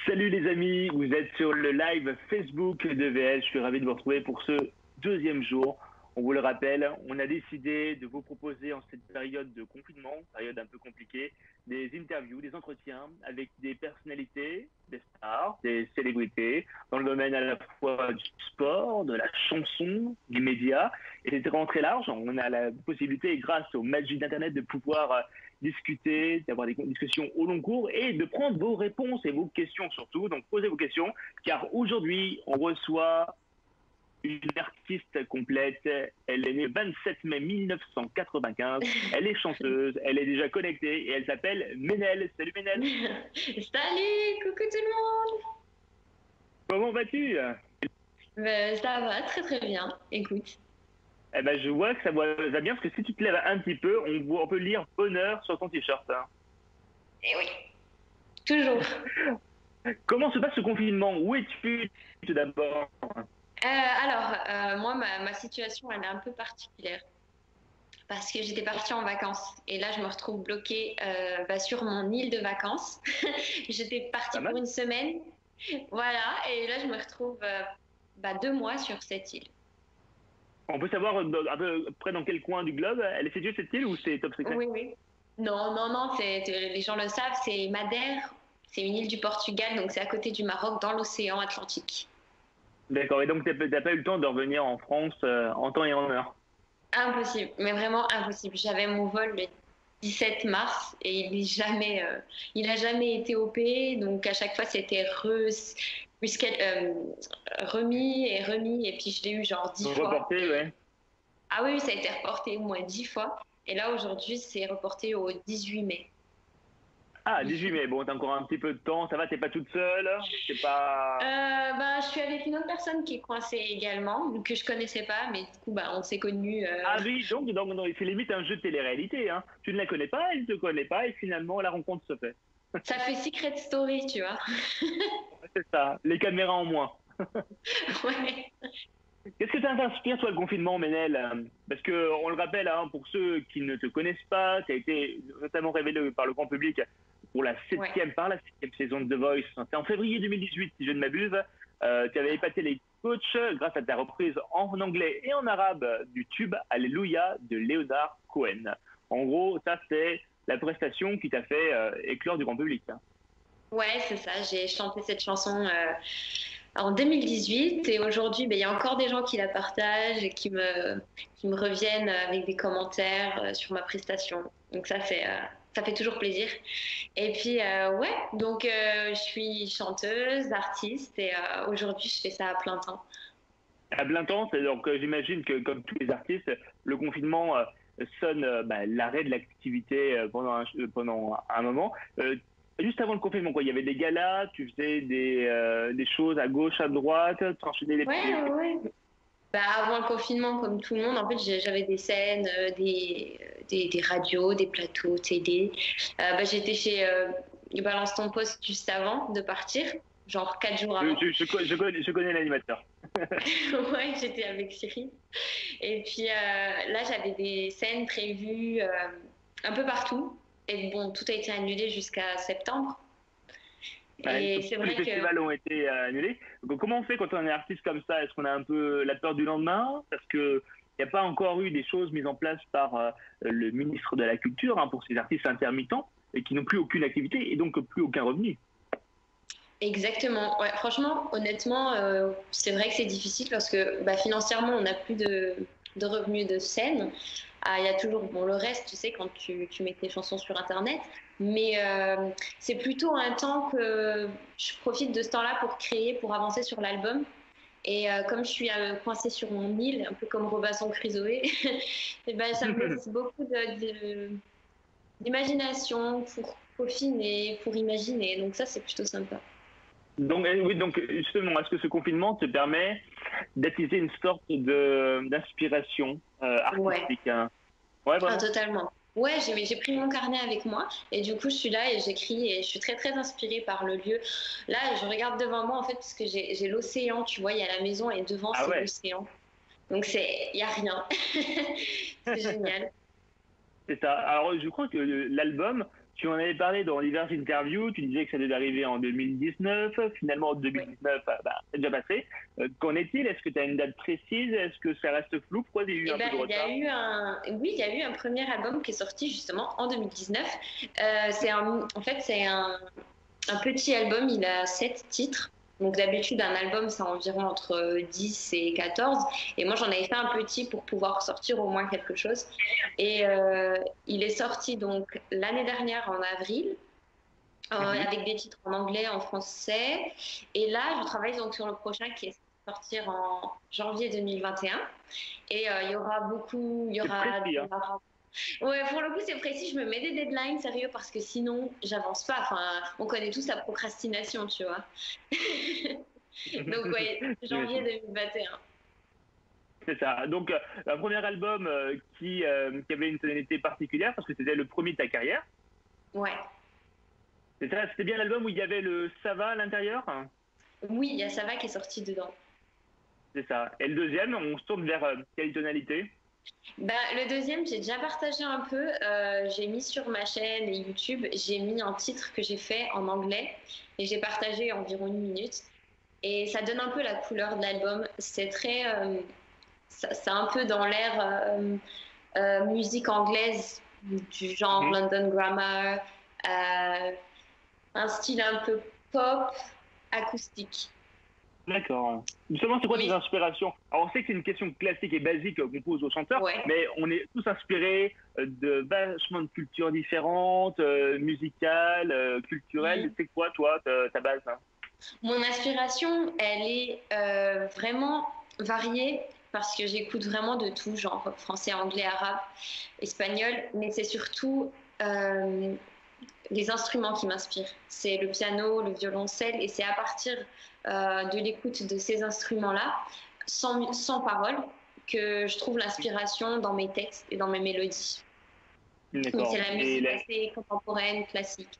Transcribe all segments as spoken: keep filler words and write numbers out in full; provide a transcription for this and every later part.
Salut les amis, vous êtes sur le live Facebook de V L. Je suis ravi de vous retrouver pour ce deuxième jour. On vous le rappelle, on a décidé de vous proposer en cette période de confinement, période un peu compliquée, des interviews, des entretiens avec des personnalités, des stars, des célébrités, dans le domaine à la fois du sport, de la chanson, des médias. Et c'est vraiment très large. On a la possibilité, grâce au magique d'Internet, de pouvoir discuter, d'avoir des discussions au long cours et de prendre vos réponses et vos questions surtout. Donc posez vos questions, car aujourd'hui, on reçoit une artiste complète. Elle est née le vingt-sept mai mille neuf cent quatre-vingt-quinze. Elle est chanteuse, elle est déjà connectée et elle s'appelle Ménel. Salut Ménel. Salut, coucou tout le monde. Comment vas-tu? Ben, ça va très très bien. Écoute. Eh ben, je vois que ça va bien, parce que si tu te lèves un petit peu, on, voit, on peut lire bonheur sur ton t-shirt. Hein. Eh oui, toujours. Comment se passe ce confinement? Où es-tu tout d'abord? Euh, alors, euh, moi, ma, ma situation, elle est un peu particulière. Parce que j'étais partie en vacances. Et là, je me retrouve bloquée euh, bah, sur mon île de vacances. J'étais partie pour une semaine. Voilà. Et là, je me retrouve euh, bah, deux mois sur cette île. On peut savoir à peu près dans quel coin du globe elle est située, cette île, ou c'est top secret? Oui, oui. Non, non, non, c'est, les gens le savent, c'est Madère. C'est une île du Portugal, donc c'est à côté du Maroc, dans l'océan Atlantique. D'accord, et donc tu n'as pas eu le temps de revenir en France euh, en temps et en heure? Impossible, mais vraiment impossible. J'avais mon vol le dix-sept mars et il n'est jamais, euh, il a jamais été O P, donc à chaque fois c'était re, euh, remis et remis, et puis je l'ai eu genre dix fois. Reporté, ouais. Ah oui, ça a été reporté au moins dix fois, et là aujourd'hui c'est reporté au dix-huit mai. Ah, dix-huit mai, bon, t'as encore un petit peu de temps, ça va, t'es pas toute seule, c'est pas... Euh, bah, je suis avec une autre personne qui est coincée également, que je connaissais pas, mais du coup, bah, on s'est connus. Euh... Ah oui, donc, donc, donc c'est limite un jeu de télé-réalité, hein. Tu ne la connais pas, elle ne te connaît pas, et finalement, la rencontre se fait. Ça fait Secret Story, tu vois. C'est ça, les caméras en moins. Ouais. Qu'est-ce que ça t'inspire, toi, le confinement, Ménel? Parce que, on le rappelle, hein, pour ceux qui ne te connaissent pas, tu as été notamment révélé par le grand public pour la septième, ouais. par la septième saison de The Voice. C'est en février deux mille dix-huit, si je ne m'abuse. Euh, tu avais épaté les coachs grâce à ta reprise en anglais et en arabe du tube Alléluia de Leonard Cohen. En gros, ça, c'est la prestation qui t'a fait euh, éclore du grand public. Hein. Ouais, c'est ça. J'ai chanté cette chanson euh, en deux mille dix-huit et aujourd'hui, ben, il y a encore des gens qui la partagent et qui me, qui me reviennent avec des commentaires euh, sur ma prestation. Donc ça, c'est... Euh, ça fait toujours plaisir. Et puis, euh, ouais, donc euh, je suis chanteuse, artiste et euh, aujourd'hui, je fais ça à plein temps. À plein temps, donc euh, j'imagine que comme tous les artistes, le confinement euh, sonne euh, bah, l'arrêt de l'activité euh, pendant, un, euh, pendant un moment. Euh, juste avant le confinement, quoi, il y avait des galas, tu faisais des, euh, des choses à gauche, à droite, tu enchaînais les... Ouais, ouais, ouais. Bah, avant le confinement, comme tout le monde, en fait, j'avais des scènes, euh, des, des, des radios, des plateaux télé. Euh, bah, j'étais chez euh, Balance ton poste juste avant de partir, genre quatre jours avant. Je, je, je, je connais, je connais l'animateur. Ouais, j'étais avec Cyril. Et puis euh, là, j'avais des scènes prévues euh, un peu partout. Et bon, tout a été annulé jusqu'à septembre. Et c'est vrai les que... festivals ont été euh, annulés. Donc, comment on fait quand on est artiste comme ça? Est-ce qu'on a un peu la peur du lendemain? Parce qu'il n'y a pas encore eu des choses mises en place par euh, le ministre de la Culture hein, pour ces artistes intermittents et qui n'ont plus aucune activité et donc plus aucun revenu. Exactement. Ouais, franchement, honnêtement, euh, c'est vrai que c'est difficile parce que bah, financièrement, on n'a plus de, de revenus de scène. Ah, il y a toujours bon, le reste, tu sais, quand tu, tu mets tes chansons sur Internet. Mais euh, c'est plutôt un temps que je profite de ce temps-là pour créer, pour avancer sur l'album. Et euh, comme je suis euh, coincée sur mon île, un peu comme Robinson Crusoe, et ben, ça me laisse beaucoup de, de, d'imagination pour peaufiner, pour imaginer. Donc ça, c'est plutôt sympa. Donc, oui, donc justement, est-ce que ce confinement te permet d'attiser une sorte de, d'inspiration euh, artistique Ouais, hein? Ouais, ah, totalement. Ouais, j'ai, j'ai pris mon carnet avec moi et du coup, je suis là et j'écris et je suis très, très inspirée par le lieu. Là, je regarde devant moi en fait parce que j'ai, j'ai l'océan, tu vois, il y a la maison et devant, ah, c'est ouais. L'océan. Donc, il n'y a rien. C'est génial. C'est ça. Alors, je crois que l'album Tu en avais parlé dans diverses interviews, tu disais que ça devait arriver en deux mille dix-neuf, finalement en Oui. deux mille dix-neuf, bah, bah, c'est déjà passé. Euh, qu'en est-il? Est-ce que tu as une date précise? Est-ce que ça reste flou? Pourquoi il y a eu Eh un peu ben, de il y a retard? eu un, oui, il y a eu un premier album qui est sorti justement en deux mille dix-neuf. Euh, c'est un, en fait, c'est un, un petit album, il a sept titres. Donc d'habitude, un album, c'est environ entre dix et quatorze. Et moi, j'en avais fait un petit pour pouvoir sortir au moins quelque chose. Et euh, il est sorti donc l'année dernière en avril, euh, Mhm. avec des titres en anglais, en français. Et là, je travaille donc sur le prochain qui est sortir en janvier deux mille vingt et un. Et euh, il y aura beaucoup, il y C'est aura, précis, il y hein. aura Ouais, pour le coup, c'est précis. Je me mets des deadlines sérieux parce que sinon, j'avance pas. Enfin, on connaît tous la procrastination, tu vois. Donc, ouais, janvier J'imagine. deux mille vingt et un. C'est ça. Donc, euh, un premier album euh, qui, euh, qui avait une tonalité particulière parce que c'était le premier de ta carrière. Ouais. C'est ça, c'était bien l'album où il y avait le Sava à l'intérieur? Oui, il y a Sava qui est sorti dedans. C'est ça. Et le deuxième, on se tourne vers euh, quelle tonalité? Ben, le deuxième, j'ai déjà partagé un peu. Euh, j'ai mis sur ma chaîne et YouTube, j'ai mis un titre que j'ai fait en anglais et j'ai partagé environ une minute. Et ça donne un peu la couleur de l'album. C'est très, euh, ça- c'est un peu dans l'air euh, euh, musique anglaise du genre Mhm. London Grammar, euh, un style un peu pop acoustique. D'accord. Justement, c'est quoi tes Mais inspirations? Alors, on sait que c'est une question classique et basique euh, qu'on pose aux chanteurs, ouais. mais on est tous inspirés euh, de vachement de cultures différentes, euh, musicales, euh, culturelles. Mm. C'est quoi, toi, ta, ta base, hein? Mon inspiration, elle est euh, vraiment variée parce que j'écoute vraiment de tout, genre français, anglais, arabe, espagnol, mais c'est surtout euh, les instruments qui m'inspirent. C'est le piano, le violoncelle, et c'est à partir euh, de l'écoute de ces instruments-là, sans, sans parole, que je trouve l'inspiration dans mes textes et dans mes mélodies. Mais c'est D'accord. la Et musique là, assez contemporaine, classique.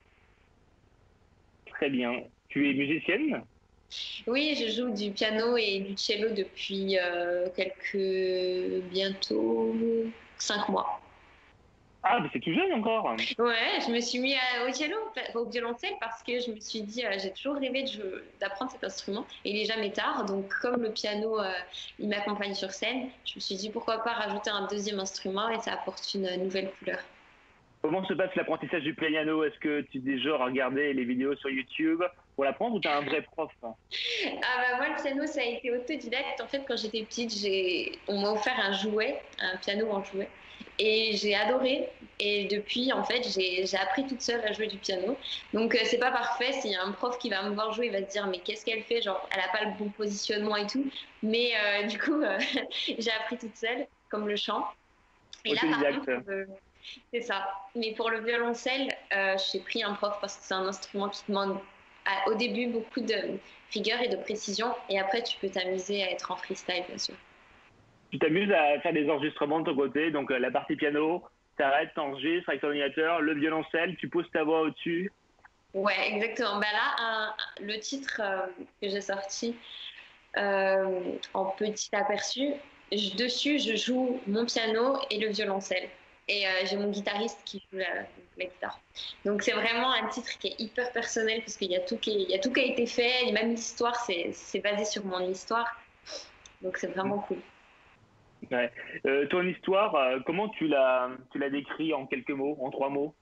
très bien. Tu es musicienne? Oui, je joue du piano et du cello depuis euh, quelques, bientôt cinq mois. Ah, mais c'est tout jeune encore. Ouais, je me suis mis à- au cello, au violoncelle, parce que je me suis dit, euh, j'ai toujours rêvé de jou- d'apprendre cet instrument. Et il est jamais tard, donc comme le piano, euh, il m'accompagne sur scène, je me suis dit pourquoi pas rajouter un deuxième instrument et ça apporte une nouvelle couleur. Comment se passe l'apprentissage du piano? Est-ce que tu es du genre à regarder les vidéos sur YouTube pour l'apprendre ou tu as un vrai prof? Ah bah moi le piano ça a été autodidacte. En fait quand j'étais petite j'ai on m'a offert un jouet, un piano en jouet et j'ai adoré et depuis en fait j'ai j'ai appris toute seule à jouer du piano. Donc euh, c'est pas parfait, s'il y a un prof qui va me voir jouer il va se dire mais qu'est-ce qu'elle fait, genre elle a pas le bon positionnement et tout. Mais euh, du coup euh, j'ai appris toute seule comme le chant. Et là par contre Autodidacte. euh, c'est ça. Mais pour le violoncelle, euh, j'ai pris un prof parce que c'est un instrument qui demande à- au début beaucoup de rigueur et de précision. Et après, tu peux t'amuser à être en freestyle, bien sûr. Tu t'amuses à faire des enregistrements de ton côté, donc euh, la partie piano, t'arrêtes, t'enregistres avec ton ordinateur, le violoncelle, tu poses ta voix au-dessus. Ouais, exactement. Bah là, un- le titre euh, que j'ai sorti euh, en petit aperçu, je- dessus, je joue mon piano et le violoncelle. Et euh, j'ai mon guitariste qui joue la, la guitare. Donc c'est vraiment un titre qui est hyper personnel parce qu'il y a tout qui, est- il y a tout qui a été fait, et même l'histoire, c'est c'est basé sur mon histoire. Donc c'est vraiment cool. Ouais. Euh, ton histoire, euh, comment tu l'as, tu l'as décrit en quelques mots, en trois mots?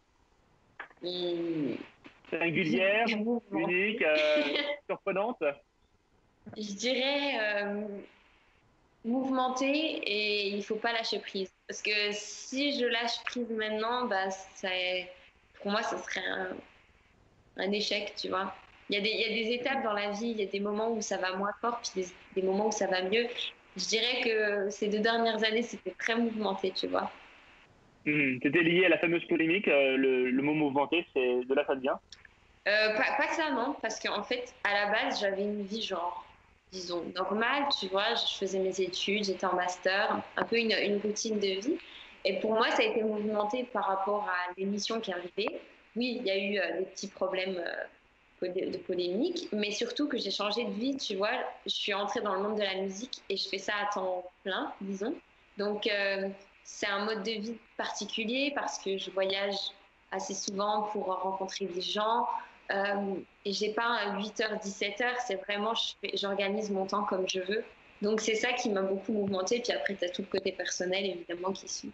Hum, Singulière, unique, euh, surprenante? Je dirais euh, mouvementé et il faut pas lâcher prise. Parce que si je lâche prise maintenant, bah, ça, pour moi, ça serait un, un échec, tu vois. Il y, a des, il y a des étapes dans la vie, il y a des moments où ça va moins fort, puis des, des moments où ça va mieux. Je dirais que ces deux dernières années, c'était très mouvementé, tu vois. Hmm, C'était lié à la fameuse polémique, euh, le, le mot mouvementé, c'est de là ça vient. Euh, pas, pas que ça, non, parce qu'en fait, à la base, j'avais une vie genre, disons, normale, tu vois, je faisais mes études, j'étais en master, un peu une, une routine de vie. Et pour moi, ça a été mouvementé par rapport à l'émission qui arrivait. Oui, il y a eu euh, des petits problèmes euh, de polémique, mais surtout que j'ai changé de vie, tu vois, je suis entrée dans le monde de la musique et je fais ça à temps plein, disons. Donc, euh, c'est un mode de vie particulier parce que je voyage assez souvent pour rencontrer des gens. Euh, et j'ai pas un huit heures dix-sept heures, c'est vraiment, je fais- j'organise mon temps comme je veux. Donc c'est ça qui m'a beaucoup mouvementée. Puis après, tu as tout le côté personnel, évidemment, qui suit.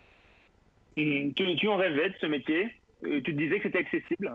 Hum, Tu, tu en rêvais de ce métier? Euh, Tu te disais que c'était accessible?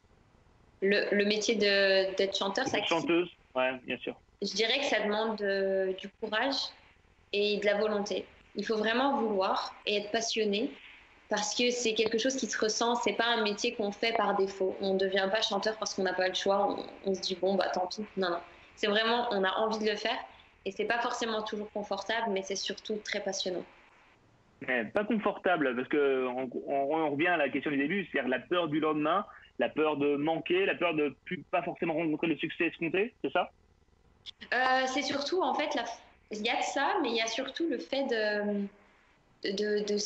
Le, le métier de, d'être chanteur, ça, D'être chanteuse? Ouais, bien sûr. je dirais que ça demande de- du courage et de la volonté. Il faut vraiment vouloir et être passionné parce que c'est quelque chose qui se ressent. C'est pas un métier qu'on fait par défaut. On ne devient pas chanteur parce qu'on n'a pas le choix. On, on se dit bon bah tant pis. Non non. C'est vraiment on a envie de le faire et c'est pas forcément toujours confortable, mais c'est surtout très passionnant. Mais pas confortable, parce que on, on- on revient à la question du début, c'est-à-dire la peur du lendemain, la peur de manquer, la peur de plus, pas forcément rencontrer le succès escompté, c'est ça? Euh, c'est surtout en fait la... il y a de ça, mais il y a surtout le fait de, de, de,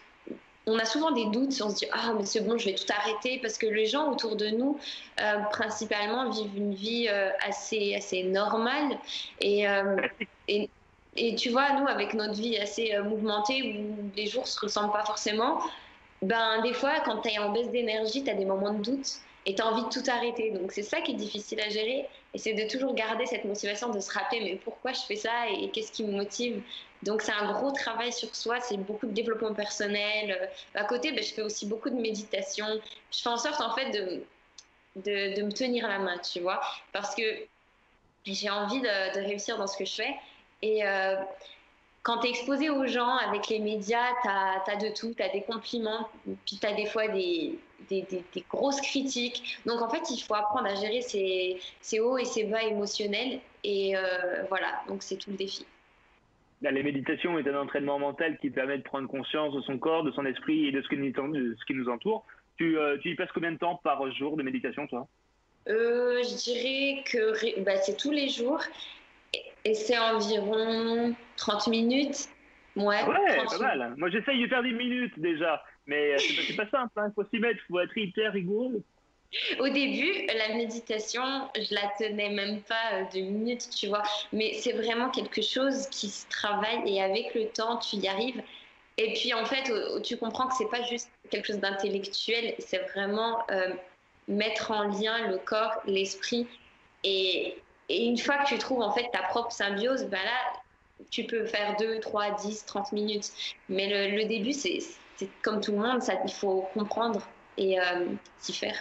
on a souvent des doutes, on se dit ah mais c'est bon, je vais tout arrêter parce que les gens autour de nous euh, principalement vivent une vie euh, assez assez normale et, euh, et et tu vois nous avec notre vie assez euh, mouvementée où les jours se ressemblent pas forcément, ben des fois quand tu es en baisse d'énergie, tu as des moments de doute et tu as envie de tout arrêter. Donc c'est ça qui est difficile à gérer et c'est de toujours garder cette motivation de se rappeler mais pourquoi je fais ça et qu'est-ce qui me motive. Donc c'est un gros travail sur soi, c'est beaucoup de développement personnel. À côté, ben, je fais aussi beaucoup de méditation. Je fais en sorte en fait de, de, de me tenir la main, tu vois, parce que j'ai envie de, de réussir dans ce que je fais. Et euh, quand tu es exposé aux gens avec les médias, tu as de tout, tu as des compliments, puis tu as des fois des, des, des, des, grosses critiques. Donc en fait, il faut apprendre à gérer ces, ces hauts et ces bas émotionnels. Et euh, voilà, donc c'est tout le défi. Là, les méditations est un entraînement mental qui permet de prendre conscience de son corps, de son esprit et de ce qui nous, de ce qui nous entoure. Tu, euh, tu y passes combien de temps par jour de méditation, toi? euh, Je dirais que bah, c'est tous les jours. Et c'est environ trente minutes. Ouais, Ah ouais, pas trente minutes. mal. Moi, j'essaye de faire des minutes déjà, mais c'est pas, c'est pas simple, il hein. Faut s'y mettre, il faut être hyper rigoureux. Au début, la méditation, je la tenais même pas euh, deux minutes, tu vois. Mais c'est vraiment quelque chose qui se travaille et avec le temps, tu y arrives. Et puis en fait, tu comprends que c'est pas juste quelque chose d'intellectuel, c'est vraiment euh, mettre en lien le corps, l'esprit. Et, et une fois que tu trouves en fait ta propre symbiose, ben là, tu peux faire deux, trois, dix, trente minutes. Mais le, le début, c'est comme tout le monde, ça, il faut comprendre et euh, s'y faire.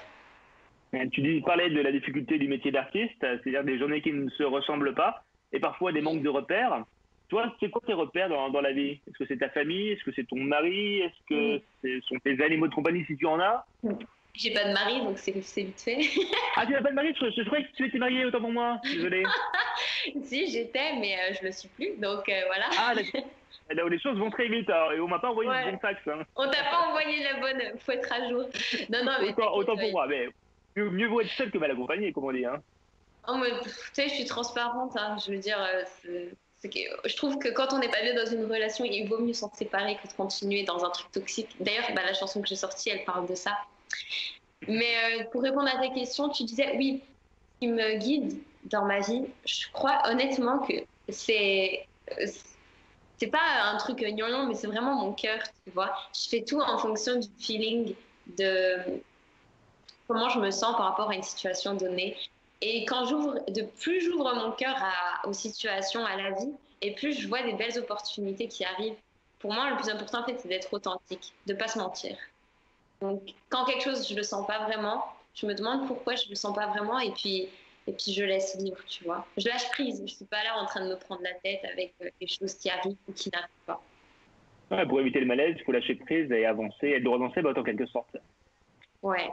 Tu dis, parlais de la difficulté du métier d'artiste, c'est-à-dire des journées qui ne se ressemblent pas, et parfois des manques de repères. Toi, c'est quoi tes repères dans, dans la vie? Est-ce que c'est ta famille? Est-ce que c'est ton mari? Est-ce que ce sont tes animaux de compagnie si tu en as? J'ai pas de mari, donc c'est vite fait. Ah, tu n'as pas de mari? Je, je croyais que tu étais mariée, autant pour moi. Désolé. Si, j'étais, mais euh, je le suis plus, donc euh, voilà. Ah, là où les choses vont très vite, alors, et on m'a pas envoyé Ouais. le bon fax. Hein. On t'a pas envoyé la bonne, faut être à jour. Non, non, mais autant, autant pour moi, mais mieux, mieux vaut être seul que mal accompagné, comme on dit. Hein. Oh, mais, tu sais, je suis transparente, hein, je veux dire, euh, c'est que, je trouve que quand on n'est pas bien dans une relation, il vaut mieux s'en séparer que de continuer dans un truc toxique. D'ailleurs, bah, la chanson que j'ai sortie, elle parle de ça. Mais euh, pour répondre à ta question, tu disais, oui, ce qui me guide dans ma vie, je crois honnêtement que c'est... C'est pas un truc gnangnan, mais c'est vraiment mon cœur, tu vois. Je fais tout en fonction du feeling, de comment je me sens par rapport à une situation donnée. Et quand j'ouvre, de plus j'ouvre mon cœur à, aux situations, à la vie, et plus je vois des belles opportunités qui arrivent. Pour moi, le plus important, en fait, c'est d'être authentique, de ne pas se mentir. Donc, quand quelque chose, je ne le sens pas vraiment, je me demande pourquoi je ne le sens pas vraiment, et puis, et puis je laisse vivre, tu vois. Je lâche prise, je ne suis pas là en train de me prendre la tête avec des choses qui arrivent ou qui n'arrivent pas. Ouais, pour éviter le malaise, il faut lâcher prise et avancer, être droit dans ses bottes en quelque sorte. Ouais.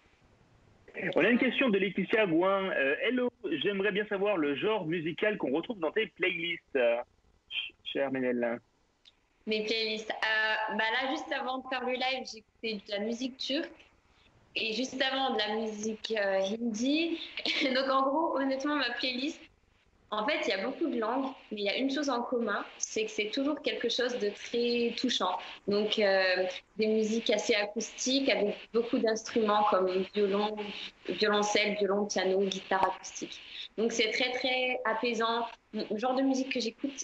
On a une question de Laetitia Gouin. Euh, Hello, j'aimerais bien savoir le genre musical qu'on retrouve dans tes playlists, euh, chère Ménel. Mes playlists. Euh, bah là, juste avant de faire le live, j'écoutais de la musique turque et juste avant de la musique euh, hindi. Donc en gros, honnêtement, ma playlist, en fait, il y a beaucoup de langues, mais il y a une chose en commun, c'est que c'est toujours quelque chose de très touchant. Donc euh, des musiques assez acoustiques avec beaucoup d'instruments comme violon, violoncelle, violon, piano, guitare acoustique. Donc c'est très très apaisant. Le genre de musique que j'écoute,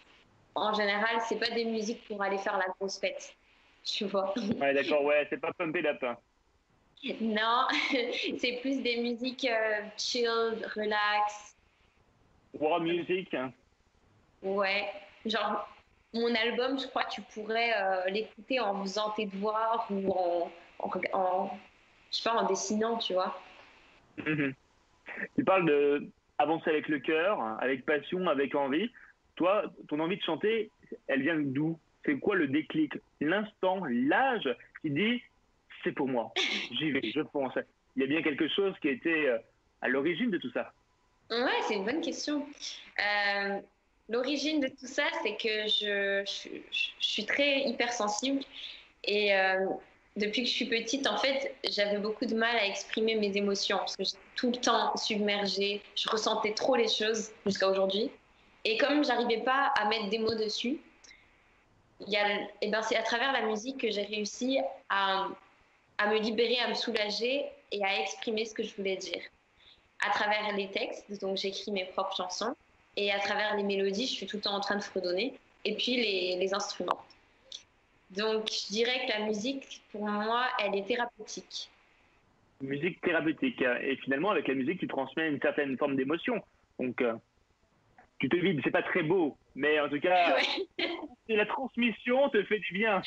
en général, c'est pas des musiques pour aller faire la grosse fête, tu vois. Ouais, d'accord, ouais, c'est pas Pump It Up. Non, c'est plus des musiques euh, chill, relax. War music. Ouais, genre mon album, je crois que tu pourrais euh, l'écouter en faisant tes devoirs ou en, en, en- je sais pas, en dessinant, tu vois. Mhm. Tu parles de avancer avec le cœur, avec passion, avec envie. Toi, ton envie de chanter, elle vient d'où? C'est quoi le déclic? L'instant, l'âge qui dit c'est pour moi. J'y vais, je pense. Il y a bien quelque chose qui était euh, à l'origine de tout ça. Ouais, c'est une bonne question. Euh, L'origine de tout ça, c'est que je, je, je suis très hypersensible et euh, depuis que je suis petite, en fait, j'avais beaucoup de mal à exprimer mes émotions parce que j'étais tout le temps submergée, je ressentais trop les choses jusqu'à aujourd'hui. Et comme j'arrivais pas à mettre des mots dessus, il y a, eh ben, c'est à travers la musique que j'ai réussi à, à me libérer, à me soulager et à exprimer ce que je voulais dire à travers les textes, donc j'écris mes propres chansons, et à travers les mélodies, je suis tout le temps en train de fredonner, et puis les, les instruments. Donc je dirais que la musique, pour moi, elle est thérapeutique. Musique thérapeutique. Et finalement, avec la musique, tu transmets une certaine forme d'émotion. Donc, euh, tu te vides, c'est pas très beau, mais en tout cas, Ouais, la transmission te fait du bien.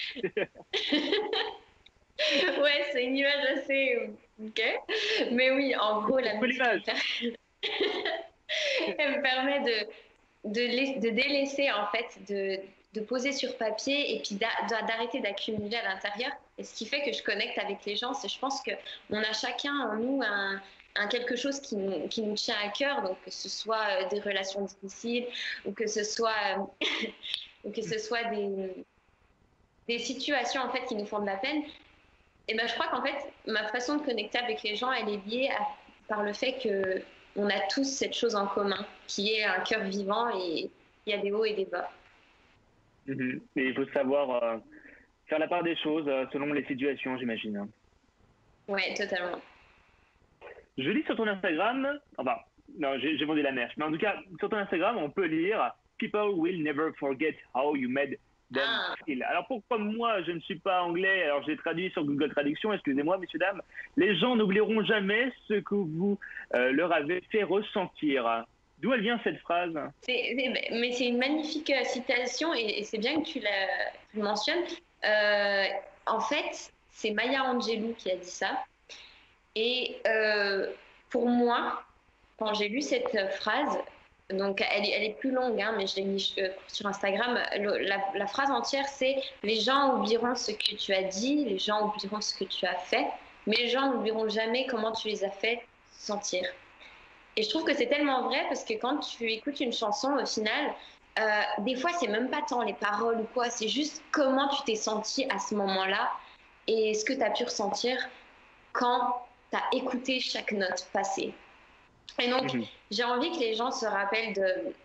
ouais c'est une image assez... euh, Ok. Mais oui, en gros, la Pour musique, elle l'image. me, per- elle me permet de, de, lais- de délaisser, en fait, de, de poser sur papier et puis d'a- d'arrêter d'accumuler à l'intérieur. Et ce qui fait que je connecte avec les gens, c'est je pense qu'on a chacun en nous un, un quelque chose qui nous, qui nous tient à cœur, donc que ce soit euh, des relations difficiles ou que ce soit, euh, ou que ce soit des, des situations en fait qui nous font de la peine. Et ben je crois qu'en fait ma façon de connecter avec les gens, elle est liée à, par le fait que on a tous cette chose en commun, qui est un cœur vivant et il y a des hauts et des bas. Mhm. Et il faut savoir euh, faire la part des choses euh, selon les situations, j'imagine. Ouais, totalement. Je lis sur ton Instagram, enfin, non, j'ai j'ai vendu la mèche, mais en tout cas, sur ton Instagram, on peut lire People will never forget how you made them Ah, feel. Alors pourquoi moi, je ne suis pas anglais, alors j'ai traduit sur Google Traduction, excusez-moi, messieurs, dames, les gens n'oublieront jamais ce que vous euh, leur avez fait ressentir. D'où elle vient cette phrase? c'est, c'est- mais c'est une magnifique euh, citation et, et c'est bien que tu, la, tu le mentionnes. Euh, En fait, c'est Maya Angelou qui a dit ça. Et euh, pour moi, quand j'ai lu cette phrase, donc elle, est- elle est plus longue, hein, mais je l'ai mis euh, sur Instagram, le- la, la phrase entière, c'est: les gens oublieront ce que tu as dit, les gens oublieront ce que tu as fait, mais les gens n'oublieront jamais comment tu les as fait sentir. Et je trouve que c'est tellement vrai parce que quand tu écoutes une chanson, au final, euh, des fois, c'est même pas tant les paroles ou quoi, c'est juste comment tu t'es senti à ce moment-là et ce que tu as pu ressentir quand tu as écouté chaque note passer. Et donc, Mhm. j'ai envie que les gens se rappellent de,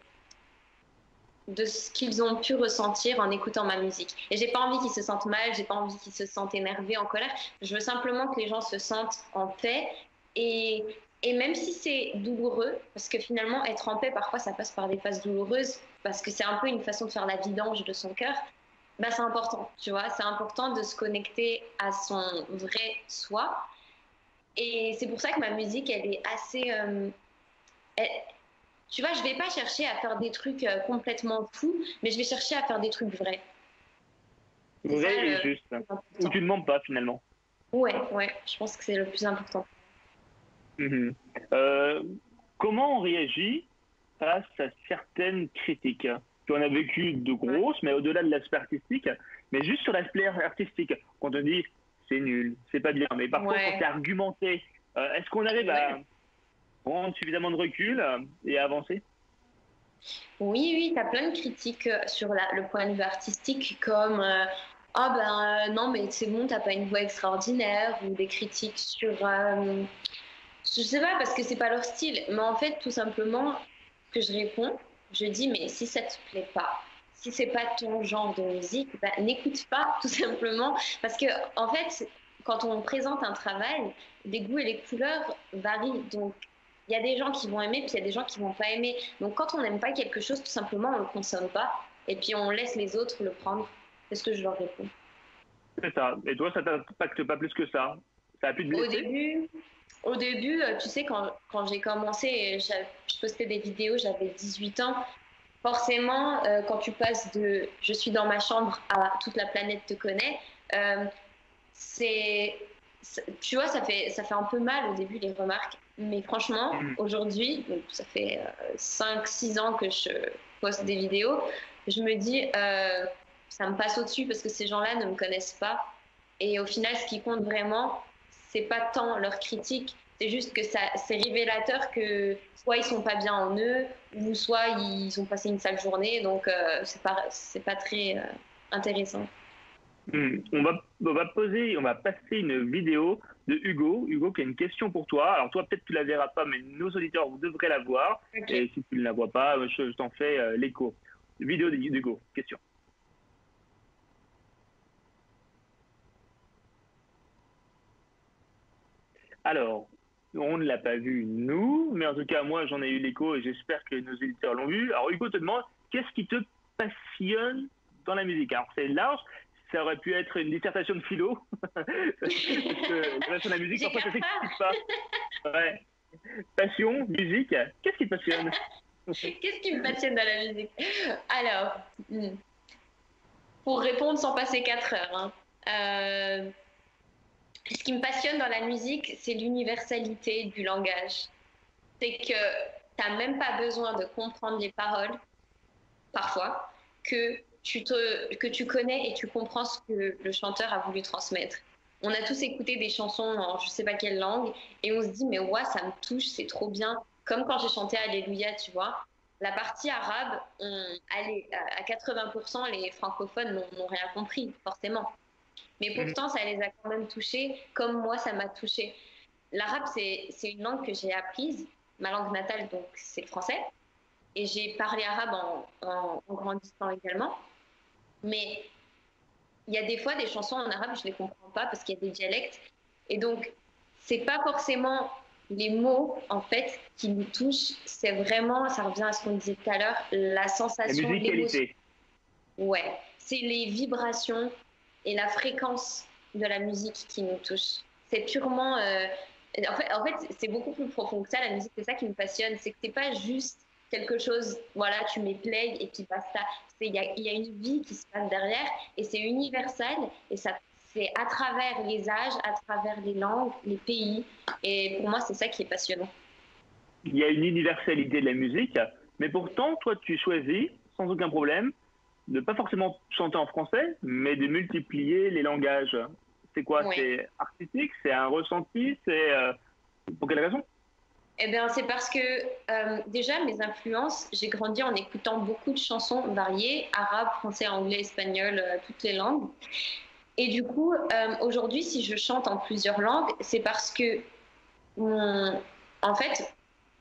de ce qu'ils ont pu ressentir en écoutant ma musique. Et j'ai pas envie qu'ils se sentent mal, j'ai pas envie qu'ils se sentent énervés, en colère. Je veux simplement que les gens se sentent en paix. Et, et même si c'est douloureux, parce que finalement, être en paix, parfois, ça passe par des phases douloureuses, parce que c'est un peu une façon de faire la vidange de son cœur, bah, c'est important, tu vois. C'est important de se connecter à son vrai soi. Et c'est pour ça que ma musique, elle est assez... euh, elle- tu vois, je vais pas chercher à faire des trucs euh, complètement fous, mais je vais chercher à faire des trucs vrais. C'est ça Vrai et le juste. plus Ou tu important. ne mens pas finalement. Ouais, ouais, je pense que c'est le plus important. Mhm. Euh, Comment on réagit face à certaines critiques? Tu en as vécu de Ouais. grosses, mais au-delà de l'aspect artistique, mais juste sur l'aspect artistique, quand on dit c'est nul, c'est pas bien, mais parfois quand c'est Ouais. argumenté, euh, est-ce qu'on arrive à Ouais. prendre suffisamment de recul euh, et à avancer? Oui, oui, tu as plein de critiques euh, sur la- le point de vue artistique, comme euh, ah ben euh, non, mais c'est bon, t'as pas une voix extraordinaire, ou des critiques sur. Euh, je sais pas, parce que c'est pas leur style, mais en fait, tout simplement, que je réponds, je dis, mais si ça te plaît pas, si c'est pas ton genre de musique, bah, n'écoute pas, tout simplement, parce que en fait, quand on présente un travail, les goûts et les couleurs varient, donc il y a des gens qui vont aimer, puis il y a des gens qui vont pas aimer. Donc quand on n'aime pas quelque chose, tout simplement, on le consomme pas, et puis on laisse les autres le prendre. C'est ce que je leur réponds. C'est ça. Et toi, ça t'impacte pas plus que ça. Ça a pu te Au blesser? début, au début, euh, tu sais, quand, quand j'ai commencé, j'avais- je postais des vidéos, j'avais dix-huit ans. Forcément, euh, quand tu passes de je suis dans ma chambre à toute la planète te connaît, euh, c'est, c'est- tu vois, ça fait, ça fait un peu mal au début les remarques. Mais franchement, Mhm. aujourd'hui, donc ça fait cinq six ans que je poste des vidéos, je me dis, euh, ça me passe au-dessus parce que ces gens-là ne me connaissent pas. Et au final, ce qui compte vraiment, c'est pas tant leur critique, c'est juste que ça, c'est révélateur que soit ils sont pas bien en eux, ou soit ils ont passé une sale journée, donc euh, c'est pas, c'est pas très euh, intéressant. Hmm. On va, on va poser, on va passer une vidéo de Hugo. Hugo qui a une question pour toi. Alors toi, peut-être tu la verras pas, mais nos auditeurs, vous devrez la voir. Ok. Et si tu ne la vois pas, je, je t'en fais euh, l'écho. Vidéo d'Hugo. Question. Alors, on ne l'a pas vu nous, mais en tout cas, moi, j'en ai eu l'écho et j'espère que nos auditeurs l'ont vu. Alors, Hugo te demande, qu'est-ce qui te passionne dans la musique? Alors, c'est large. Ça aurait pu être une dissertation de philo. Parce que grâce à la musique, J'ai parfois, ça qu'à s'explique ça. pas. Ouais. Passion, musique, qu'est-ce qui te passionne? Qu'est-ce qui me passionne dans la musique? Alors, hmm, pour répondre sans passer quatre heures, hein, euh, ce qui me passionne dans la musique, c'est l'universalité du langage. C'est que tu n'as même pas besoin de comprendre les paroles, parfois, que tu, te, que tu connais et tu comprends ce que le chanteur a voulu transmettre. On a tous écouté des chansons en je ne sais pas quelle langue et on se dit, mais ouais, ça me touche, c'est trop bien. Comme quand j'ai chanté Alléluia, tu vois. La partie arabe, on, allez, à quatre-vingts pour cent, les francophones n'ont rien compris, forcément. Mais pourtant, ça les a quand même touchés, comme moi, ça m'a touché. L'arabe, c'est une langue que j'ai apprise. Ma langue natale, donc, c'est le français. Et j'ai parlé arabe en, en, en grandissant également. Mais il y a des fois des chansons en arabe, je ne les comprends pas parce qu'il y a des dialectes. Et donc, c'est pas forcément les mots, en fait, qui nous touchent. C'est vraiment, ça revient à ce qu'on disait tout à l'heure, la La sensation, l'émotion. musicalité. Ouais, c'est les vibrations et la fréquence de la musique qui nous touche. C'est purement. Euh, en fait, en fait c'est beaucoup plus profond que ça, la musique. C'est ça qui me passionne. C'est que c'est pas juste quelque chose, voilà, tu mets play et puis basta. Il y a, y a une vie qui se passe derrière et c'est universel et ça. C'est à travers les âges, à travers les langues, les pays. Et pour moi, c'est ça qui est passionnant. Il y a une universalité de la musique, mais pourtant, toi, tu choisis, sans aucun problème, de pas forcément chanter en français, mais de multiplier les langages. C'est quoi? Ouais. C'est artistique? C'est un ressenti? C'est euh, pour quelle raison? Eh bien, c'est parce que euh, déjà, mes influences, j'ai grandi en écoutant beaucoup de chansons variées, arabe, français, anglais, espagnol, euh, toutes les langues. Et du coup, euh, aujourd'hui, si je chante en plusieurs langues, c'est parce que, mon- en fait,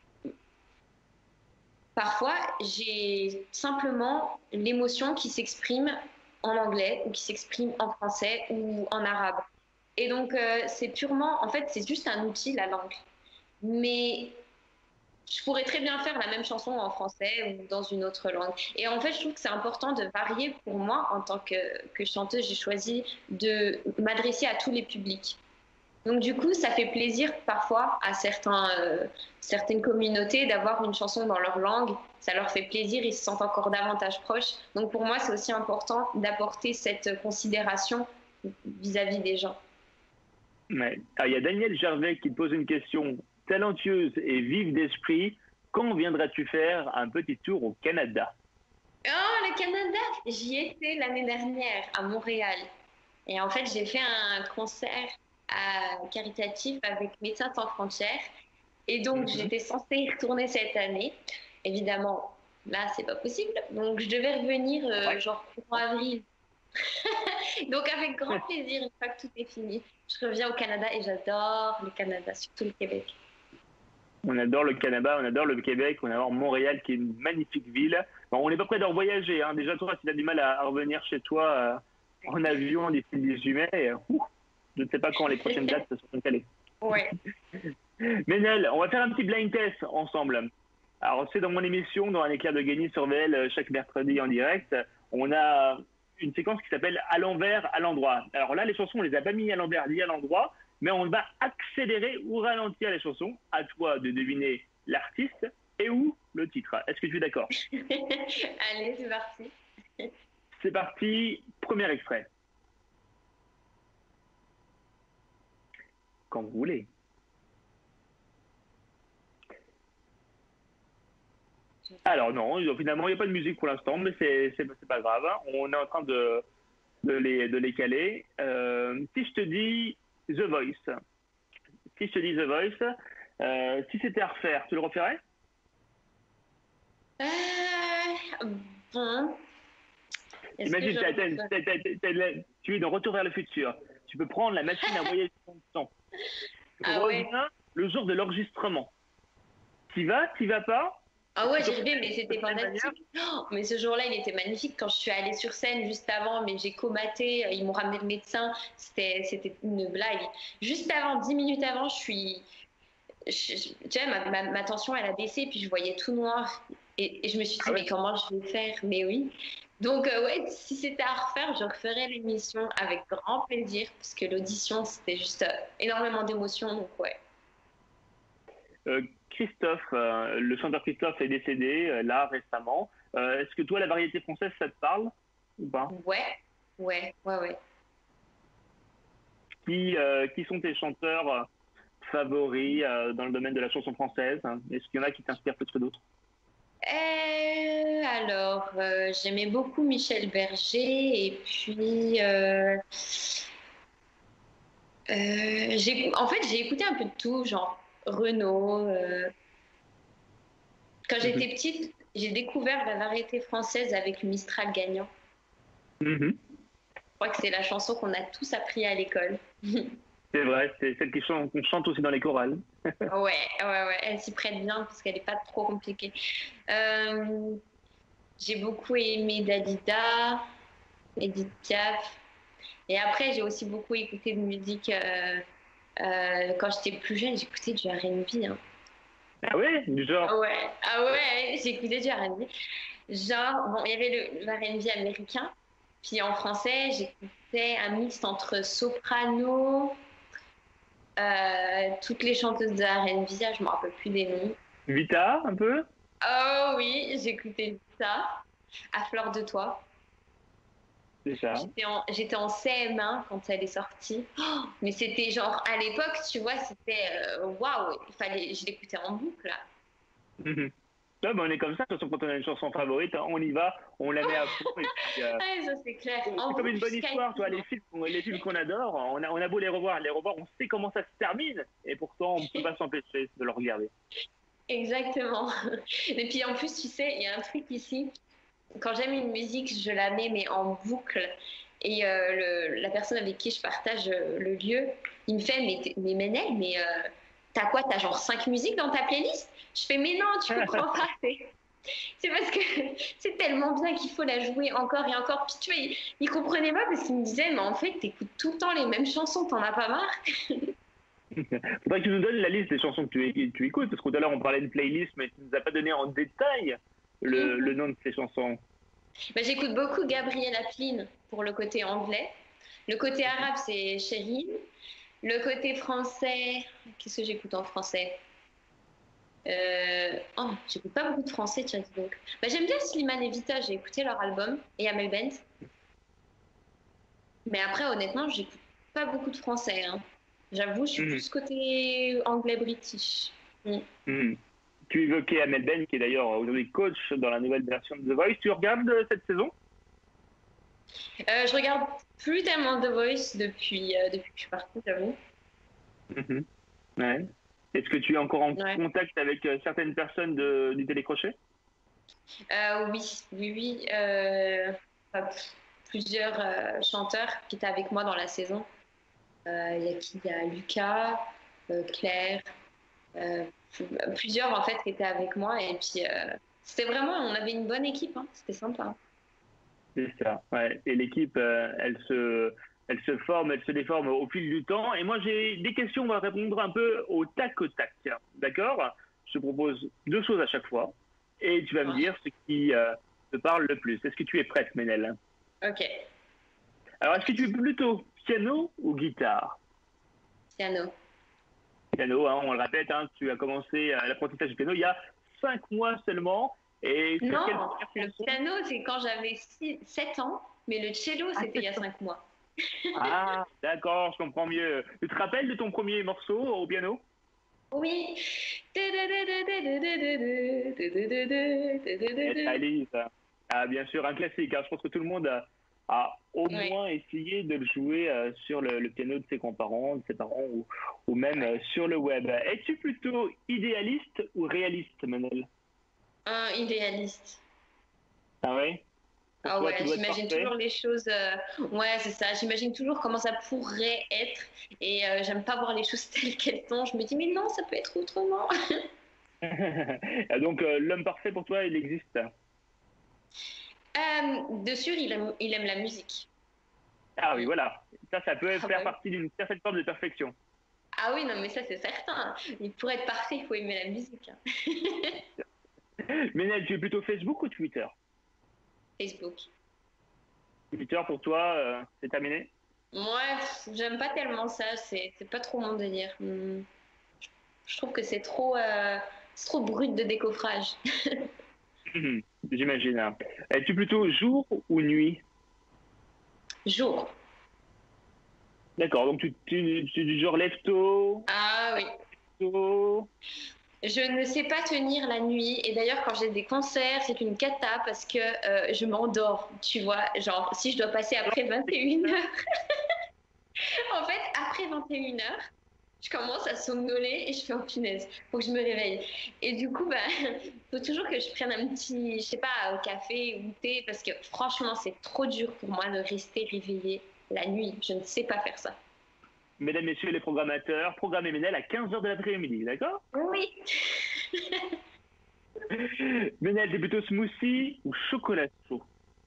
parfois, j'ai simplement l'émotion qui s'exprime en anglais ou qui s'exprime en français ou en arabe. Et donc, euh, c'est purement, en fait, c'est juste un outil, la langue. Mais je pourrais très bien faire la même chanson en français ou dans une autre langue. Et en fait, je trouve que c'est important de varier pour moi en tant que, que chanteuse. J'ai choisi de m'adresser à tous les publics. Donc du coup, ça fait plaisir parfois à certains, euh, certaines communautés d'avoir une chanson dans leur langue. Ça leur fait plaisir, ils se sentent encore davantage proches. Donc pour moi, c'est aussi important d'apporter cette considération vis-à-vis des gens. Ouais. Ah, il y a Daniel Gervais qui te pose une question talentueuse et vive d'esprit. Quand viendras-tu faire un petit tour au Canada? Oh, le Canada! J'y étais l'année dernière à Montréal. Et en fait, j'ai fait un concert à caritatif avec Médecins sans frontières. Et donc, Mhm. j'étais censée y retourner cette année. Évidemment, là, c'est pas possible. Donc, je devais revenir euh, Ouais. genre courant avril. Donc, avec grand plaisir, une fois que tout est fini, je reviens au Canada et j'adore le Canada, surtout le Québec. On adore le Canada, on adore le Québec, on adore Montréal qui est une magnifique ville. Bon, on n'est pas prêt de revoyager. Hein. Déjà, toi, si tu as du mal à, à revenir chez toi euh, en avion d'ici le dix-huit mai, euh, ouf, je ne sais pas quand les prochaines dates se seront calées. Ouais. Ménel, on va faire un petit blind test ensemble. Alors, c'est dans mon émission, dans un éclair de génie sur V L, chaque mercredi en direct. On a une séquence qui s'appelle à l'envers, à l'endroit. Alors là, les chansons, on les a pas mis à l'envers ni à l'endroit. mais on va accélérer ou ralentir les chansons. À toi de deviner l'artiste et ou le titre. Est-ce que tu es d'accord? Allez, c'est parti. C'est parti, premier extrait. Quand vous voulez. Alors non, finalement, il n'y a pas de musique pour l'instant, mais c'est pas grave. On est en train de, de, les, de les caler. Euh, si je te dis The Voice, si je te dis The Voice, euh, si c'était à refaire, tu le referais? euh, Bon. Imagine, t'as, t'as, t'as, t'as, tu es dans Retour vers le futur. Tu peux prendre la machine à voyager dans le temps. Tu ah reviens ouais. le jour de l'enregistrement. T'y vas, t'y vas pas? Ah ouais, j'y rêvais, mais c'était fantastique. Oh, mais ce jour-là, il était magnifique. Quand je suis allée sur scène juste avant, mais j'ai comaté, ils m'ont ramené le médecin. C'était une blague. Juste avant, dix minutes avant, je suis. Je, tu vois, ma, ma, ma tension, elle a baissé, puis je voyais tout noir. Et, et je me suis dit, ah ouais. Mais comment je vais faire? Mais oui. Donc, euh, ouais, si c'était à refaire, je referais l'émission avec grand plaisir, parce que l'audition, c'était juste euh, énormément d'émotions. Donc, ouais. Euh, Christophe, euh, le chanteur Christophe est décédé euh, là récemment. Euh, Est-ce que toi, la variété française, ça te parle ou pas? Ouais, ouais, ouais, ouais. Qui, euh, qui sont tes chanteurs favoris euh, dans le domaine de la chanson française? Est-ce qu'il y en a qui t'inspirent plus que d'autres? Euh, alors, euh, j'aimais beaucoup Michel Berger et puis euh, euh, j'ai, en fait, j'ai écouté un peu de tout, genre Renaud. Euh. Quand j'étais Mm-hmm. petite, j'ai découvert la variété française avec Mistral gagnant. Mm-hmm. Je crois que c'est la chanson qu'on a tous appris à l'école. C'est vrai, c'est celle qu'on chante, qu'on chante aussi dans les chorales. ouais, ouais, ouais, elle s'y prête bien parce qu'elle n'est pas trop compliquée. Euh, j'ai beaucoup aimé Dalida, Edith Piaf. Et après, j'ai aussi beaucoup écouté de musique. Euh, euh, quand j'étais plus jeune, j'écoutais du R and B. Hein. Ah ouais, du genre. Ah ouais, ah ouais, j'écoutais du R and B. Genre, bon, il y avait le, le R and B américain. Puis en français, j'écoutais un mix entre soprano, euh, toutes les chanteuses de R and B, je me rappelle plus des noms. Vita, un peu? Oh oui, j'écoutais ça. À fleur de toi. J'étais en, j'étais en C M un quand elle est sortie. Oh, mais c'était genre, à l'époque, tu vois, c'était waouh, wow, il fallait, je l'écoutais en boucle. Là. Mm-hmm. Ouais, bah on est comme ça, de toute façon, quand on a une chanson favorite, on y va, on la met à fond. Et puis, euh, ouais, ça c'est clair. C'est comme une bonne histoire, toi, les films, les films qu'on adore, on a, on a beau les revoir, les revoir, on sait comment ça se termine, et pourtant on ne peut pas s'empêcher de le regarder. Exactement. Et puis en plus, tu sais, il y a un truc ici. Quand j'aime une musique, je la mets mais en boucle. Et euh, le, la personne avec qui je partage euh, le lieu, il me fait mais, mais Ménel, mais euh, t'as quoi? T'as genre cinq musiques dans ta playlist? Je fais mais non, tu comprends pas. C'est parce que c'est tellement bien qu'il faut la jouer encore et encore. Puis tu vois, il, il comprenait pas parce qu'il me disait mais en fait t'écoutes tout le temps les mêmes chansons, t'en as pas marre? Faudrait que tu nous donnes la liste des chansons que tu, tu écoutes, parce que tout à l'heure on parlait de playlist, mais tu nous as pas donné en détail le, le nom de ces chansons. Bah, j'écoute beaucoup Gabriel Aplin pour le côté anglais. Le côté arabe, c'est Chérine. Le côté français, qu'est-ce que j'écoute en français? euh... Oh, j'écoute pas beaucoup de français, tiens, dis donc. Bah, j'aime bien Slimane et Vita, j'ai écouté leur album, et Amel Bent. Mais après, honnêtement, j'écoute pas beaucoup de français. Hein. J'avoue, je suis mmh. plus côté anglais-british. Mmh. Mmh. Tu évoquais Amel Bent, qui est d'ailleurs aujourd'hui coach dans la nouvelle version de The Voice. Tu regardes cette saison? euh, Je regarde plus tellement The Voice depuis, euh, depuis que je suis partie, j'avoue. Mmh. Ouais. Est-ce que tu es encore en ouais. contact avec euh, certaines personnes de, du télécrochet? euh, Oui, oui, oui. Euh, plusieurs euh, chanteurs qui étaient avec moi dans la saison. Il euh, y a qui? Il y a Lucas, euh, Claire, euh, plusieurs en fait qui étaient avec moi. Et puis, euh, c'était vraiment, on avait une bonne équipe. Hein, c'était sympa. C'est ça, ouais. Et l'équipe, euh, elle se... Elle se forme, elle se déforme au fil du temps. Et moi, j'ai des questions, on va répondre un peu au tac au tac. D'accord? Je te propose deux choses à chaque fois. Et tu vas me dire ce qui euh, te parle le plus. Est-ce que tu es prête, Ménel? Ok. Alors, est-ce que tu es plutôt piano ou guitare? Piano. Piano, hein, on le répète, hein, tu as commencé euh, l'apprentissage du piano il y a cinq mois seulement. Et c'est quelle Non, première le chanson? piano, c'est quand j'avais sept ans, mais le cello, Ah, c'était il y a cinq mois. ah, d'accord, je comprends mieux. Tu te rappelles de ton premier morceau au piano? Oui. Et Thalys, hein. Ah, bien sûr, un classique, hein. Je pense que tout le monde a, a au Ouais, moins essayé de le jouer euh, sur le, le piano de ses grands-parents, de ses parents ou, ou même ouais. euh, sur le web. Es-tu plutôt idéaliste ou réaliste, Manel? Un idéaliste. Ah ouais? Pour Ah toi, tout ouais, doit être j'imagine parfait. toujours les choses. euh, Ouais, c'est ça. J'imagine toujours comment ça pourrait être. Et euh, j'aime pas voir les choses telles qu'elles sont. Je me dis, mais non, ça peut être autrement. Ah, donc, euh, l'homme parfait pour toi, il existe. Euh, de sûr, il aime, il aime la musique. Ah oui, Mm. voilà. Ça, ça peut Ah faire bah oui. partie d'une certaine forme de perfection. Ah oui, non, mais ça, c'est certain. Il pourrait être parfait, il faut aimer la musique, hein. Manel, tu es plutôt Facebook ou Twitter? Facebook. Twitter, pour toi, euh, c'est terminé? Moi, pff, j'aime pas tellement ça. C'est c'est pas trop mon délire. Hmm. Je trouve que c'est trop, euh, c'est trop brut de décoffrage. Mhm, j'imagine, hein. Es-tu plutôt jour ou nuit? Jour. D'accord, donc tu, tu, tu es du genre lève tôt, Ah oui. tôt. Je ne sais pas tenir la nuit. Et d'ailleurs, quand j'ai des concerts, c'est une cata parce que euh, je m'endors. Tu vois, genre, si je dois passer après vingt et une heures, en fait, après vingt et une heures, je commence à somnoler et je fais en punaise. Faut que je me réveille. Et du coup, bah, faut toujours que je prenne un petit, je sais pas, au café ou thé parce que franchement, c'est trop dur pour moi de rester réveillée la nuit. Je ne sais pas faire ça. Mesdames, messieurs les programmateurs, programmez Ménel à quinze heures de l'après-midi, d'accord? Oui. Ménel, t'es plutôt smoothie ou chocolat chaud?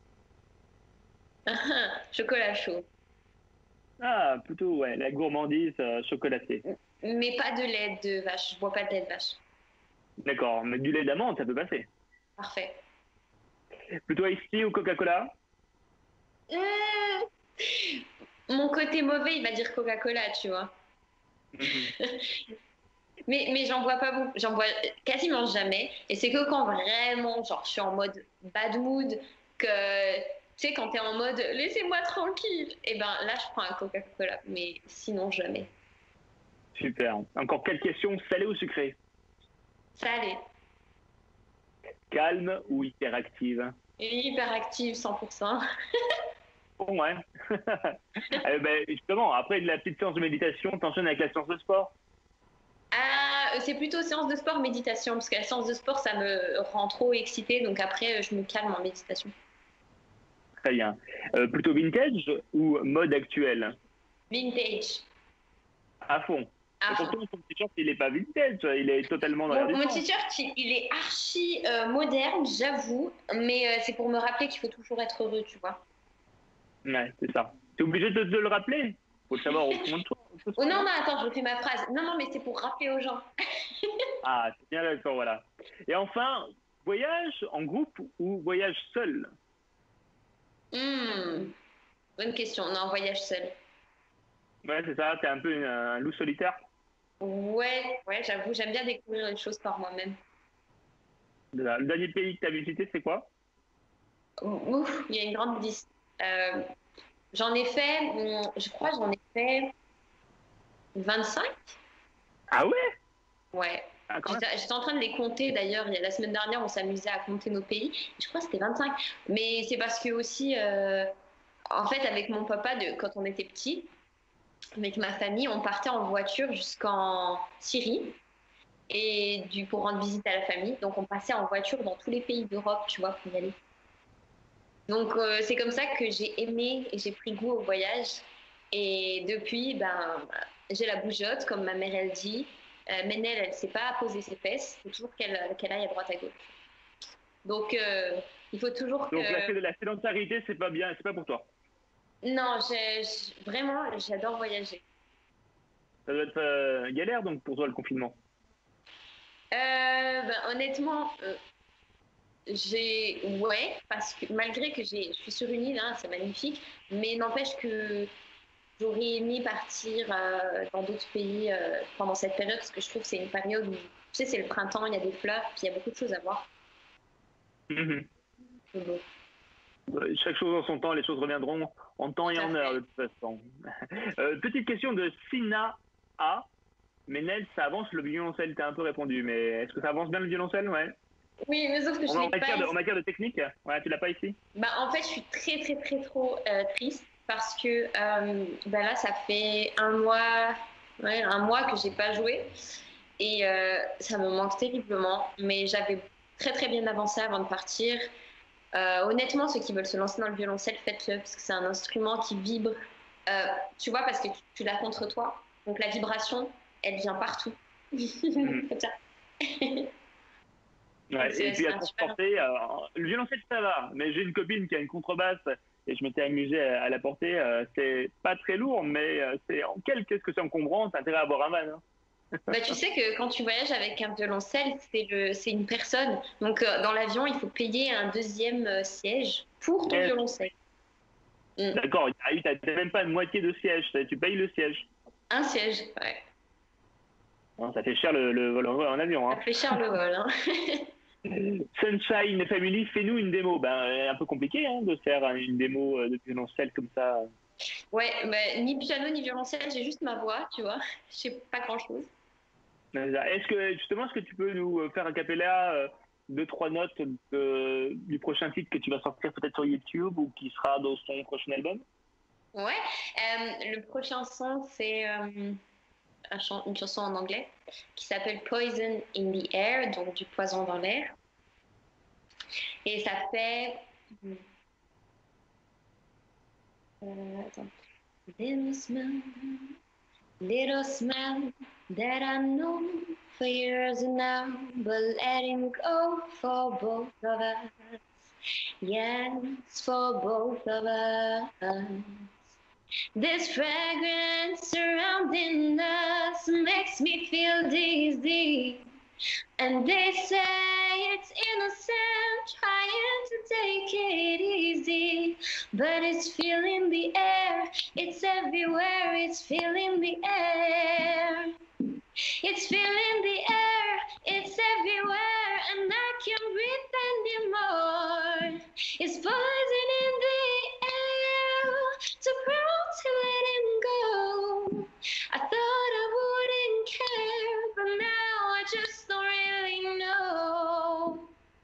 Chocolat chaud. Ah, plutôt, ouais, la gourmandise euh, chocolatée. Mais pas de lait de vache. Je bois pas de lait de vache. D'accord, mais du lait d'amande, ça peut passer. Parfait. Plutôt iced tea ou Coca-Cola? Mmh. Mon côté mauvais, il va dire Coca-Cola, tu vois. Mhm. Mais, mais j'en bois pas beaucoup, j'en bois quasiment jamais. Et c'est que quand vraiment, genre, je suis en mode bad mood, que, tu sais, quand t'es en mode laissez-moi tranquille, et ben là, je prends un Coca-Cola. Mais sinon, jamais. Super. Encore quelques questions, salé ou sucré? Salé. Calme ou hyperactive? Hyperactive, cent pour cent. Bon, ouais. Eh ben, justement, après de la petite séance de méditation, t'enchaînes avec la séance de sport. Ah, c'est plutôt séance de sport, méditation, parce que la séance de sport, ça me rend trop excitée. Donc après, je me calme en méditation. Très bien. Euh, plutôt vintage ou mode actuel? Vintage, À fond. à Et fond. pourtant, ton t-shirt, il n'est pas vintage, il est totalement dans l'air Mon, du mon temps. t-shirt, il, il est archi euh, moderne, j'avoue, mais euh, c'est pour me rappeler qu'il faut toujours être heureux, tu vois. Ouais, c'est ça. T'es obligé de, de le rappeler. Faut le savoir au fond de toi, ce Oh soir, non, non? non, attends, je refais ma phrase. Non, non, mais c'est pour rappeler aux gens. Ah, c'est bien d'accord, voilà. Et enfin, voyage en groupe ou voyage seul? Hmm, bonne question. Non, voyage seul. Ouais, c'est ça, t'es un peu une- un loup solitaire. Ouais, ouais, j'avoue, j'aime bien découvrir les choses par moi-même. Le dernier pays que t'as visité, c'est quoi? Ouf, il y a une grande liste. Euh, j'en ai fait, hmm, je crois, que j'en ai fait vingt-cinq. Ah ouais? Ouais. Ah, quand même. J'étais j'étais en train de les compter d'ailleurs. Il y a la semaine dernière, on s'amusait à compter nos pays. Je crois que c'était vingt-cinq. Mais c'est parce que aussi, euh, en fait, avec mon papa, de, quand on était petit, avec ma famille, on partait en voiture jusqu'en Syrie et du, pour rendre visite à la famille. Donc, on passait en voiture dans tous les pays d'Europe, tu vois, pour y aller. Donc, euh, c'est comme ça que j'ai aimé et j'ai pris goût au voyage. Et depuis, ben, j'ai la bougeotte, comme ma mère, elle dit. Euh, Ménel, elle ne sait pas poser ses fesses. Il faut toujours qu'elle qu'elle aille à droite à gauche. Donc, euh, il faut toujours Donc la, que... la sédentarité, c'est pas bien, c'est pas pour toi. Non, j'ai- j'ai- vraiment, j'adore voyager. Ça doit être euh, galère donc pour toi le confinement. Euh, ben, honnêtement, euh, j'ai... Ouais, parce que malgré que j'ai, je suis sur une île, hein, c'est magnifique, mais n'empêche que j'aurais aimé partir euh, dans d'autres pays euh, pendant cette période parce que je trouve que c'est une période où, tu sais, c'est le printemps, il y a des fleurs, puis il y a beaucoup de choses à voir. Mhm. C'est beau. Euh, Chaque chose en son temps, les choses reviendront en temps et Tout à en heure fait. de toute façon. Euh, petite question de Sina A. Mais Nel, ça avance le violoncelle, t'as un peu répondu, mais est-ce que ça avance bien le violoncelle? Ouais. Oui, mais sauf que En, je en l'ai pas matière de, en ici. matière de technique? Ouais, tu l'as pas ici? Bah, en fait, je suis très, très, très, trop euh, triste parce que euh, bah là, ça fait un mois, ouais, un mois que j'ai pas joué et euh, ça me manque terriblement. Mais j'avais très, très bien avancé avant de partir. Euh, honnêtement, ceux qui veulent se lancer dans le violoncelle, faites-le parce que c'est un instrument qui vibre. Euh, tu vois, parce que tu, tu l'as contre toi. Donc la vibration, elle vient partout. Mhm. Comme ça. Donc Ouais, et c'est puis c'est à un super. transporter, euh, le violoncelle ça va, mais j'ai une copine qui a une contrebasse et je m'étais amusé à, à la porter. Euh, c'est pas très lourd, mais euh, c'est en quel qu'est-ce que c'est encombrant, t'as intérêt à avoir un van. Hein. Bah, tu sais que quand tu voyages avec un violoncelle, c'est le, c'est une personne. Donc euh, dans l'avion, il faut payer un deuxième euh, siège pour ton Et- violoncelle. Mm. D'accord, ah oui, t'as t'as même pas une moitié de siège, tu payes le siège. Un siège, ouais. Hein, ça fait cher le, le vol en en avion. Ça Hein. fait cher le vol, hein. Sunshine Family, fais-nous une démo. Ben, euh, un peu compliqué hein, de faire hein, une démo euh, de violoncelle comme ça. Ouais, bah, ni piano ni violoncelle, j'ai juste ma voix, tu vois. Je sais pas grand-chose. Est-ce que justement, est-ce que tu peux nous euh, faire un cappella euh, deux trois notes de- du prochain titre que tu vas sortir peut-être sur YouTube ou qui sera dans ton prochain album? Ouais. Euh, le prochain son, c'est euh, un chan- une chanson en anglais qui s'appelle Poison in the Air, donc du poison dans l'air. Et ça fait. Euh, attends. Little smell, little smell that I know for years now, but letting go for both of us. Yes, for both of us. This fragrance surrounding us makes me feel dizzy. And they say it's innocent, trying to take it easy. But it's filling the air, it's everywhere, it's filling the air. It's filling the air, it's everywhere, and I can't breathe anymore. It's poison in the air, too proud to let him go. I thought I wouldn't care, but now I just don't really know.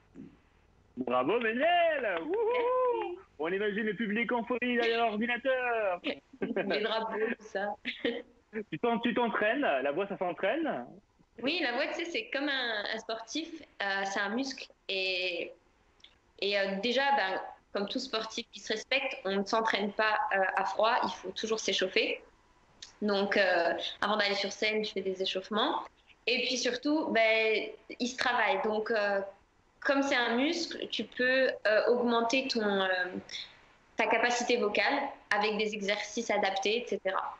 Bravo Ménel! Wouhou. On imagine le public en folie derrière l'ordinateur. Les drapeaux, tout ça. Tu t'en- tu t'entraînes, la voix ça s'entraîne. Oui, la voix, tu sais, c'est comme un, un sportif, euh, c'est un muscle. Et, et euh, déjà, ben, comme tout sportif qui se respecte, on ne s'entraîne pas euh, à froid, il faut toujours s'échauffer. Donc, euh, avant d'aller sur scène, je fais des échauffements. Et puis surtout, ben, il se travaille. Donc, euh, comme c'est un muscle, tu peux euh, augmenter ton, euh, ta capacité vocale avec des exercices adaptés, et cetera.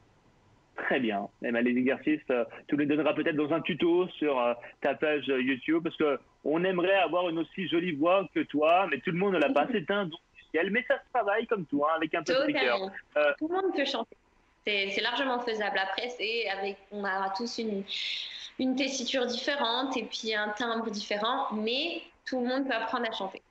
Très bien. Eh ben, les exercices, euh, tu les donneras peut-être dans un tuto sur euh, ta page euh, YouTube parce que on aimerait avoir une aussi jolie voix que toi, mais tout le monde ne l'a pas. C'est un don du ciel, mais ça se travaille comme toi, hein, avec un peu de rigueur. Totalement. Euh, Tout le monde peut chanter. C'est c'est largement faisable. Après, c'est avec, on a tous une, une tessiture différente et puis un timbre différent, mais tout le monde peut apprendre à chanter.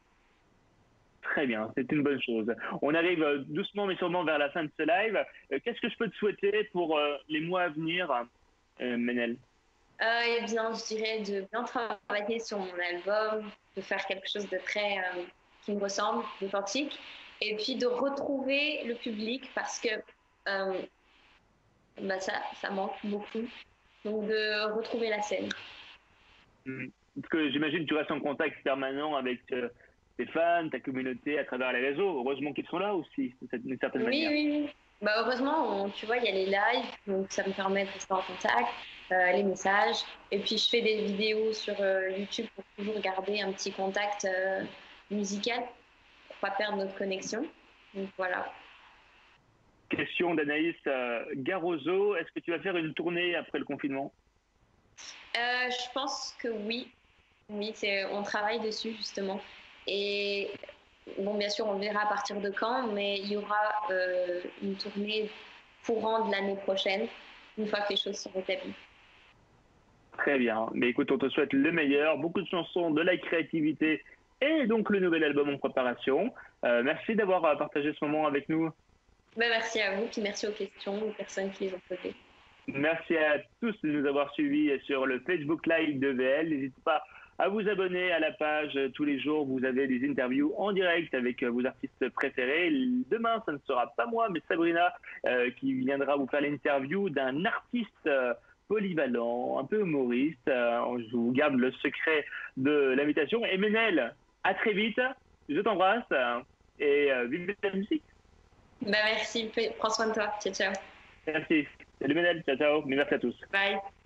Très bien, c'est une bonne chose. On arrive euh, doucement mais sûrement vers la fin de ce live. Euh, Qu'est-ce que je peux te souhaiter pour euh, les mois à venir, euh, Ménel? Euh, eh bien, je dirais de bien travailler sur mon album, de faire quelque chose de très euh, qui me ressemble, d'authentique, et puis de retrouver le public parce que euh, bah, ça, ça manque beaucoup. Donc de retrouver la scène. Hmm. Parce que j'imagine que tu restes en contact permanent avec euh, tes fans, ta communauté à travers les réseaux. Heureusement qu'ils sont là aussi, d'une certaine Oui, manière. oui, oui. Bah, heureusement, on- tu vois, il y a les lives, donc ça me permet de rester en contact, euh, les messages. Et puis, je fais des vidéos sur euh, YouTube pour toujours garder un petit contact euh, musical, pour pas perdre notre connexion. Donc, voilà. Question d'Anaïs euh, Garozo. Est-ce que tu vas faire une tournée après le confinement? Euh, je pense que oui. Oui, c'est, on travaille dessus, justement. Et bon, bien sûr, on verra à partir de quand, mais il y aura euh, une tournée courant de l'année prochaine, une fois que les choses sont rétablies. Très bien. Mais écoute, on te souhaite le meilleur, beaucoup de chansons, de la créativité et donc le nouvel album en préparation. Euh, merci d'avoir partagé ce moment avec nous. Ben, merci à vous, puis merci aux questions, aux personnes qui les ont posées. Merci à tous de nous avoir suivis sur le Facebook Live de V L. N'hésitez pas à vous abonner à la page. Tous les jours, vous avez des interviews en direct avec vos artistes préférés. Demain, ce ne sera pas moi, mais Sabrina euh, qui viendra vous faire l'interview d'un artiste euh, polyvalent, un peu humoriste. Euh, je vous garde le secret de l'invitation. Et Ménel, à très vite. Je t'embrasse et euh, vive la musique. Ben, merci, prends soin de toi. Ciao, ciao. Merci. Salut Ménel, ciao, ciao. Merci à tous. Bye.